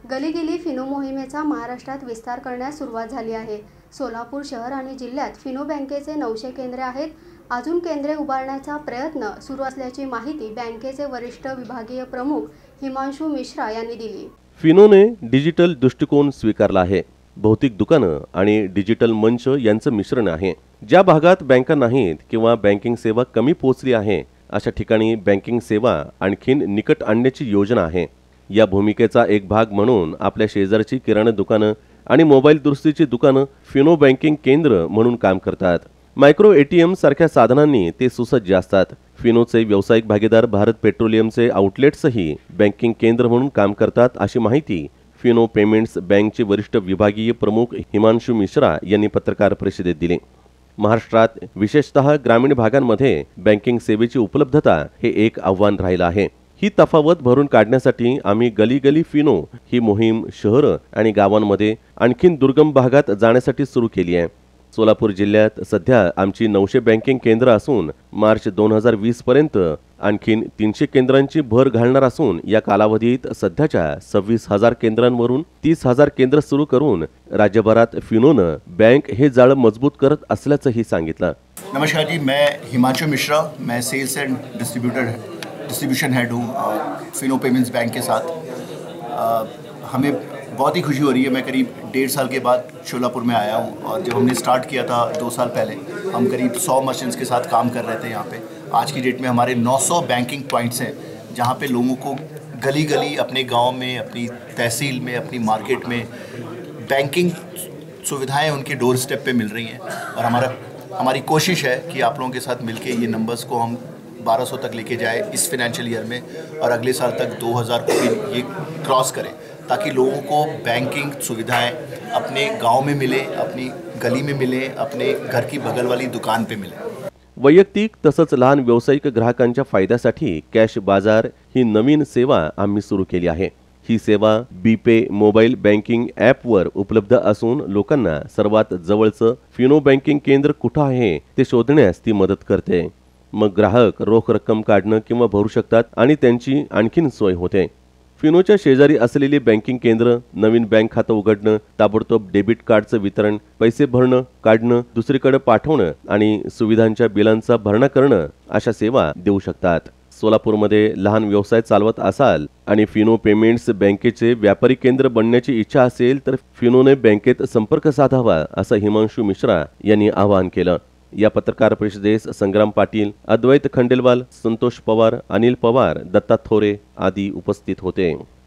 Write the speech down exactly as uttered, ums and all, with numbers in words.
गली गली Fino मोहिमेचा महाराष्ट्रात विस्तार करण्यास सुरुवात झाली आहे। सोलापूर शहर आणि जिल्ह्यात फिनो बँकेचे नऊशे केंद्रे आहेत। अजून केंद्रे उभारण्याचा प्रयत्न सुरू असल्याची माहिती बँकेचे वरिष्ठ विभागीय प्रमुख हिमांशु मिश्रा यांनी दिली। फिनोने डिजिटल दृष्टिकोन स्वीकारला आहे। भौतिक दुकानं आणि डिजिटल मंच यांचं मिश्रण आहे। ज्या भागात बँका नाहीत किंवा बँकिंग सेवा कमी पोहोचली आहे अशा ठिकाणी बँकिंग सेवा आणखीन निकट आणण्याची योजना आहे। या भूमिकेचा एक भाग म्हणून आपल्या शेजारची किराणा दुकानं आणि मोबाईल दुरुस्तीची दुकानं फिनो बँकिंग केंद्र म्हणून काम करतात। मायक्रो एटीएम सारख्या साधनांनी ते सुसज्ज असतात। फिनोचे व्यावसायिक भागीदार भारत पेट्रोलियमचे आउटलेट्सही बँकिंग केंद्र म्हणून काम करतात अशी माहिती फिनो पेमेंट्स बँकचे वरिष्ठ विभागीय प्रमुख हिमांशु मिश्रा यांनी पत्रकार परिषदेत दिली। महाराष्ट्रात विशेषतः ग्रामीण भागांमध्ये बँकिंग सेवेची उपलब्धता हे एक आव्हान राहिलं आहे। ही तफावत भरून काढण्यासाठी आम्ही गली गली फिनो ही मोहीम शहर आणि गावांमध्ये आणखीन दुर्गम भागात जाण्यासाठी सुरू केली आहे। सोलापूर जिल्ह्यात सध्या आमची नऊशे बँकिंग केंद्र असून मार्च दोन हजार वीस पर्यंत आणखीन तीनशे केंद्रांची भर घालणार असून या कालावधीत सध्याच्या सव्वीस हजार केंद्रांवरून तीस हजार केंद्र सुरू करून राज्यभरात फिनोनं बँक हे जाळं मजबूत करत असल्याचंही सांगितलं। नमस्कार जी, मैं हिमांशु मिश्रा, मैं sales and distributor distribution head हूँ फिनो पेमेंट्स बैंक के साथ। आ, हमें बहुत ही खुशी हो रही है। मैं करीब डेढ़ साल के बाद शोलापुर में आया हूँ और जब हमने स्टार्ट किया था दो साल पहले हम करीब सौ मशीन्स के साथ काम कर रहे थे। यहाँ पे आज की डेट में हमारे नौ सौ बैंकिंग पॉइंट्स हैं जहाँ पे लोगों को गली गली अपने गांव में, अपनी तहसील में, अपनी मार्केट में बैंकिंग सुविधाएं उनके डोर स्टेप पे मिल रही हैं। और हमारा हमारी कोशिश है कि आप लोगों के साथ मिलके ये नंबर्स को हम बारह सौ तक लेके जाए इस फाइनेंशियल ईयर में और अगले साल तक दो हज़ार को भी ये क्रॉस करें ताकि लोगों को बैंकिंग सुविधाएं अपने गांव में मिले, अपनी गली में मिले, अपने घर की बगल वाली दुकान पे मिले। वैयक्तिक तसंच लहान व्यावसायिक ग्राहकांच्या फायद्यासाठी कॅश बाजार ही नवीन सेवा आम्ही सुरू केली आहे। ही सेवा बीपे मोबाईल बँकिंग ॲपवर उपलब्ध असून लोकांना सर्वात जवळचं फिनो बँकिंग केंद्र कुठं आहे ते शोधण्यास ती मदत करते। मग ग्राहक रोख रक्कम काढणं किंवा भरू शकतात आणि त्यांची आणखीन सोय होते। फिनोच्या शेजारी असलेली बँकिंग केंद्र, नवीन बँक खातं उघडणं, ताबडतोब डेबिट कार्डचं वितरण, पैसे भरणं, काढणं, दुसरीकडे पाठवणं आणि सुविधांच्या बिलांचा भरणा करणं अशा सेवा देऊ शकतात। सोलापूरमध्ये लहान व्यवसाय चालवत असाल आणि फिनो पेमेंट्स बँकेचे व्यापारी केंद्र बनण्याची इच्छा असेल तर फिनोने बँकेत संपर्क साधावा असं हिमांशु मिश्रा यांनी आवाहन केलं। या पत्रकार परिषदेस संग्राम पाटील, अद्वैत खंडेलवाल, संतोष पवार, अनिल पवार, दत्ता थोरे आदी उपस्थित होते।